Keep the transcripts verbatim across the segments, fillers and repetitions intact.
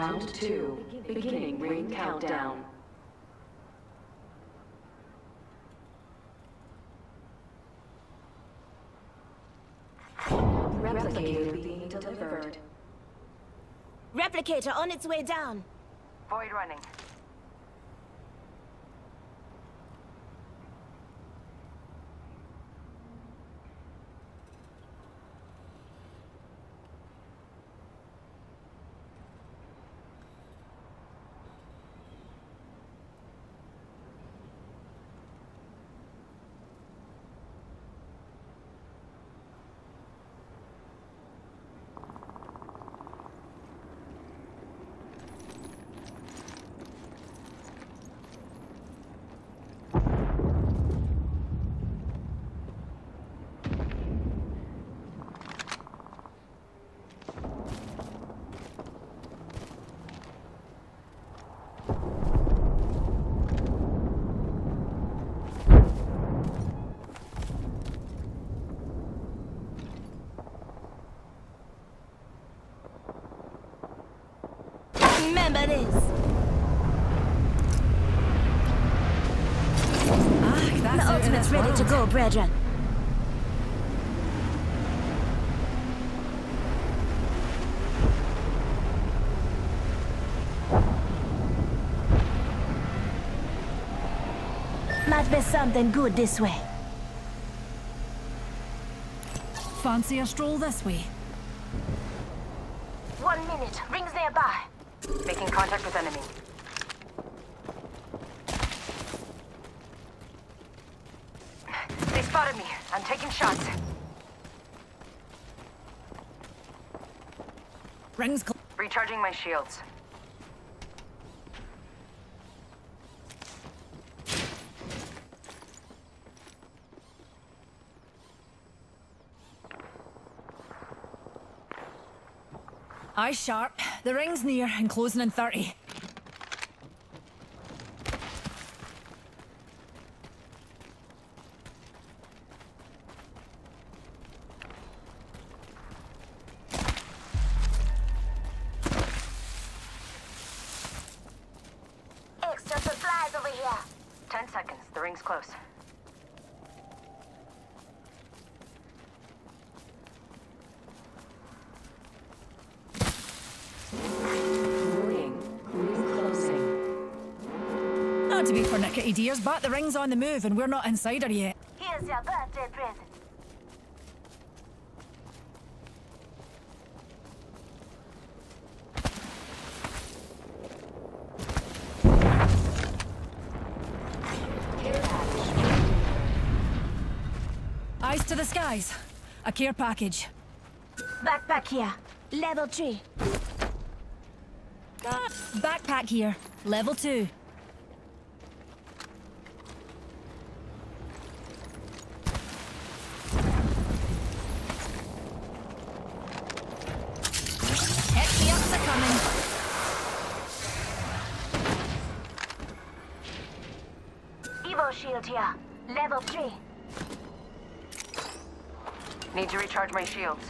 Round two. Beginning ring countdown. Replicator being delivered. Replicator on its way down. Void running. Remember this. Ah, that's The ultimate's ready to go, brethren. Might be something good this way. Fancy a stroll this way? One minute. Rings nearby. Making contact with enemy. They spotted me. I'm taking shots. Rings cl- Recharging my shields. Eyes sharp. The ring's near and closing in thirty. Extra supplies over here. Ten seconds. The ring's close. Not to be pernickety dears, but the ring's on the move and we're not inside her yet. Here's your birthday present. Eyes to the skies. A care package. Backpack here. Level three. Backpack here. Level two. Hit-me-ups are coming. Evo shield here. Level three. Need to recharge my shields.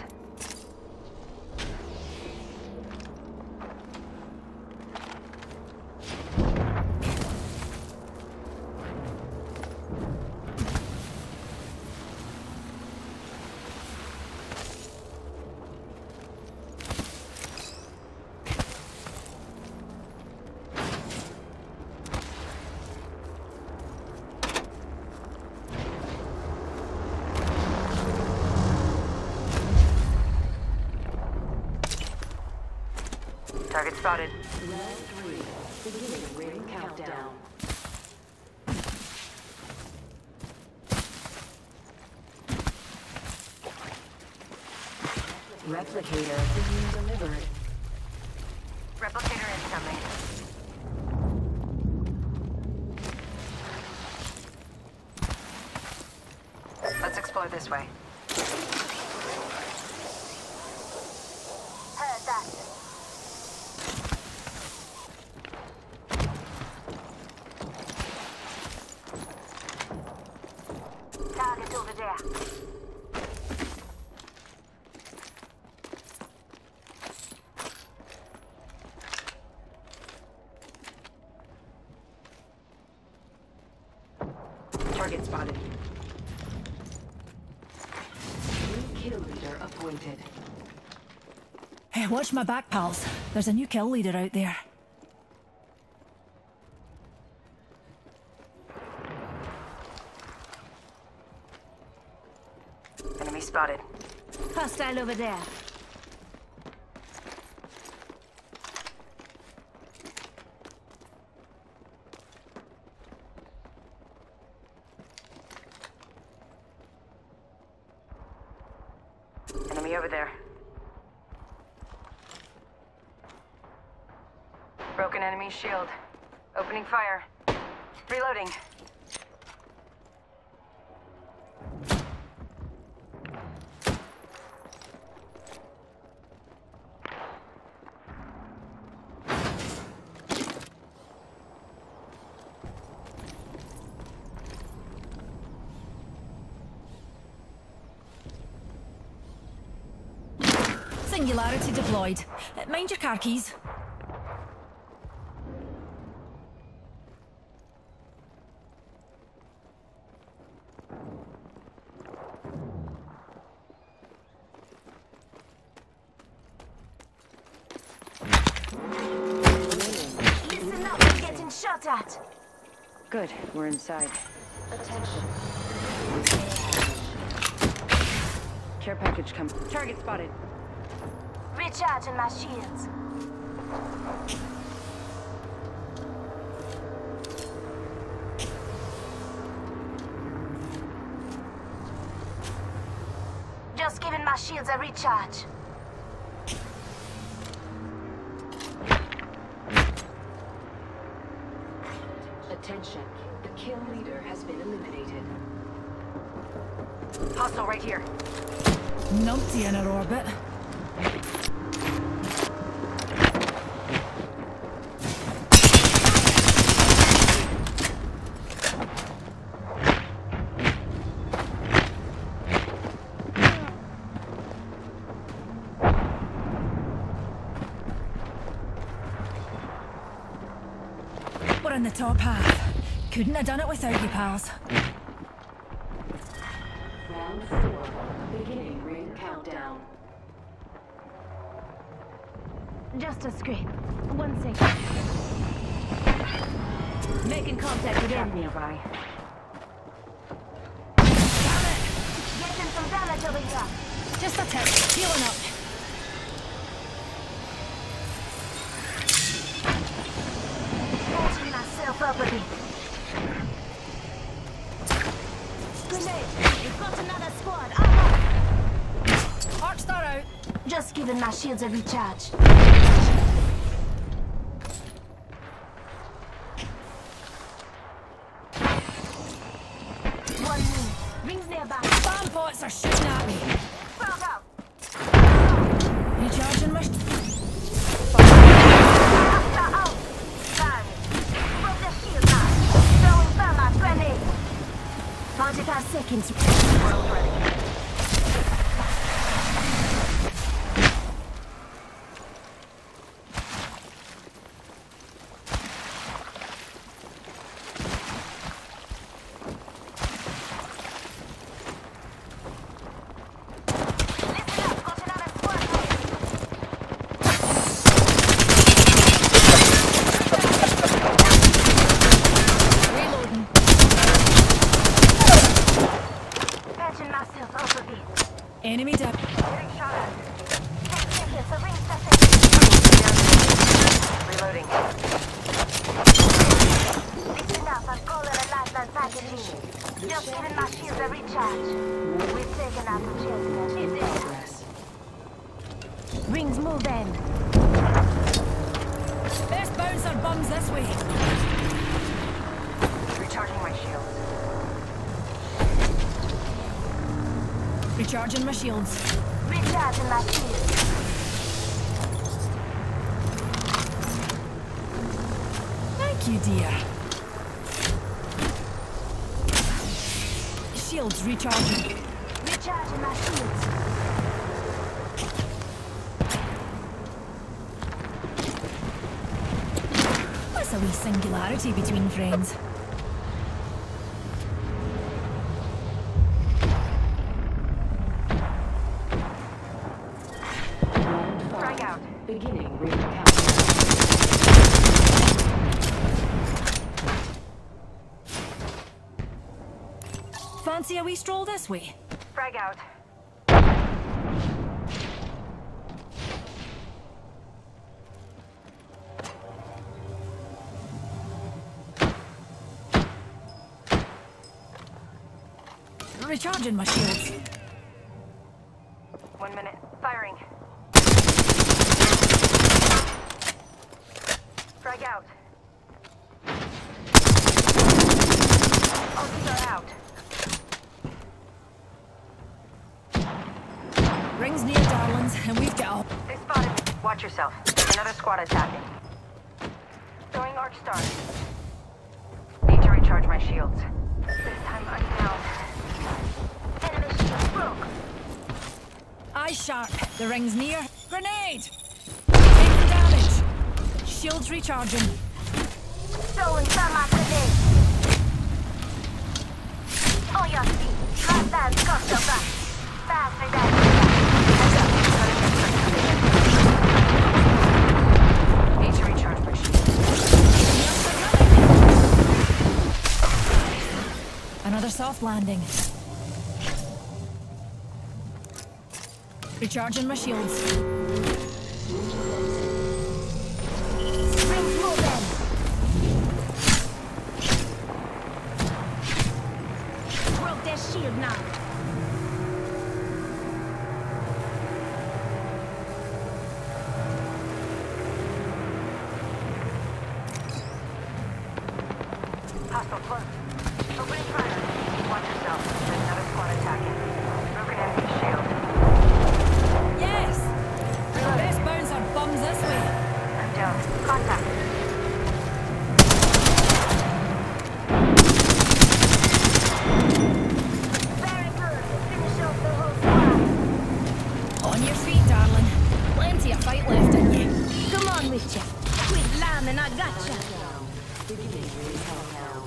Target spotted. Round three. Beginning ring countdown. Replicator being delivered. Replicator incoming. Let's explore this way. Heard that. Target over there. Target spotted. New kill leader appointed. Hey, watch my back, pals. There's a new kill leader out there. Enemy spotted. Hostile over there. Enemy over there. Broken enemy shield. Opening fire. Reloading. Singularity deployed. Uh, Mind your car keys. Listen up, I'm getting shot at. Good, we're inside. Attention. Care package come. Target spotted. Recharging my shields. Just giving my shields a recharge. Attention. The kill leader has been eliminated. Hostile right here. Numpty in her orbit. We're in the top half. Couldn't have done it without you, pals. Round four. Beginning ring countdown. Just a scrape. One second. Making contact with enemy. Nearby. Getting some damage over here. Just a tick. Healing up. Patching myself up a bit. Grenade! You've got another squad. I'm Arc star out. up. Just giving my shields a recharge. One minute. Rings nearby. Spam bots are shooting at me. Frog out. Recharging my... After out. Sorry. Broke the shield now. Throwing thermite grenade. forty-five seconds. World ready. Listen up. Got another squad here. Reloading. Patching myself up a bit. Enemy down. Getting shot at. Ten seconds. The ring's set. Reloading. Listen up. I'm calling a lifeline package. Just giving my shields a recharge. We've taken out the shields. It's in. Progress. Rings move in. Best bouncer bums this way. Recharging my shield. Recharging my shields. Recharging my shields. Thank you, dear. Shields recharging. Recharging my shields. What's a wee singularity between friends? Fancy a wee stroll this way? Frag out. Recharging my shields. One minute. Firing. Frag out. Ultis are out. Rings near, darlings, and we've got all. They spotted me. Watch yourself. Another squad attacking. Throwing Arc Star. Need to recharge my shields. This time I'm down. Enemy shield broke. Eye sharp. The ring's near. Grenade! Taking damage. Shields recharging. Throwing thermite grenade. On your feet. Last dance got your back. Faster than Need to recharge my shield. Another soft landing. Recharging my shields. rings moving. Broke their shield now. Hostile close. Opening fire. Watch yourself. There's another squad attacking. Broken enemy shield. Yes! Best bounce our bums this way. I'm down. Contact. Very good. Finish off the whole squad. On your feet, darling. Plenty of fight left in you. Come on with ya. Quit lambing, I gotcha. Beginning ring countdown.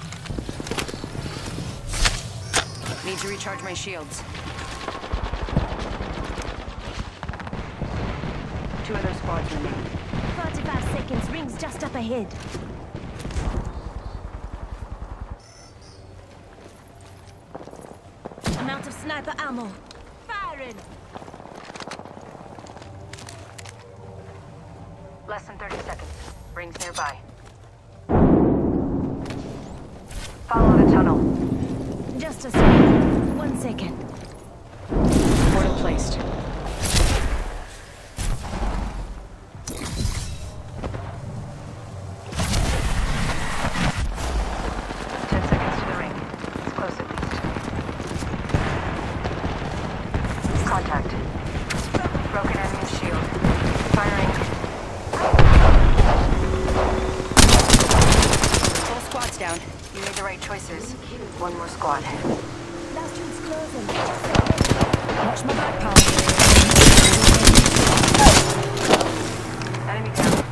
Need to recharge my shields. Two other squads remain. forty-five seconds. Rings just up ahead. Amount of sniper ammo. Firing. Less than thirty seconds. Rings nearby. Follow the tunnel. Just a second. One second. Portal placed. Ten seconds to the ring. It's close at least. Contact. Broken enemy shield. Firing. Full squad's down. You made the right choices. One more squad. Last one's closing. Watch my back, pal. Enemy down.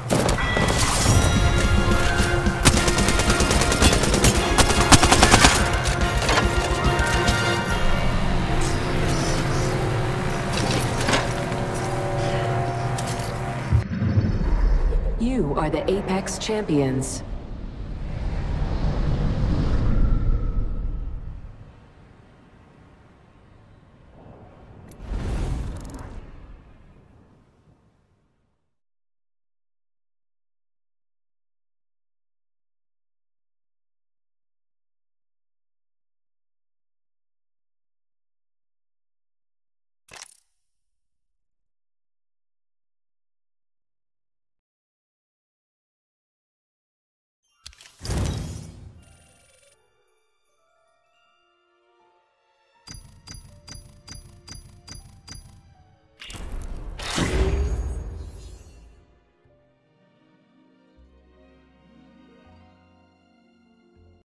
You are the Apex Champions.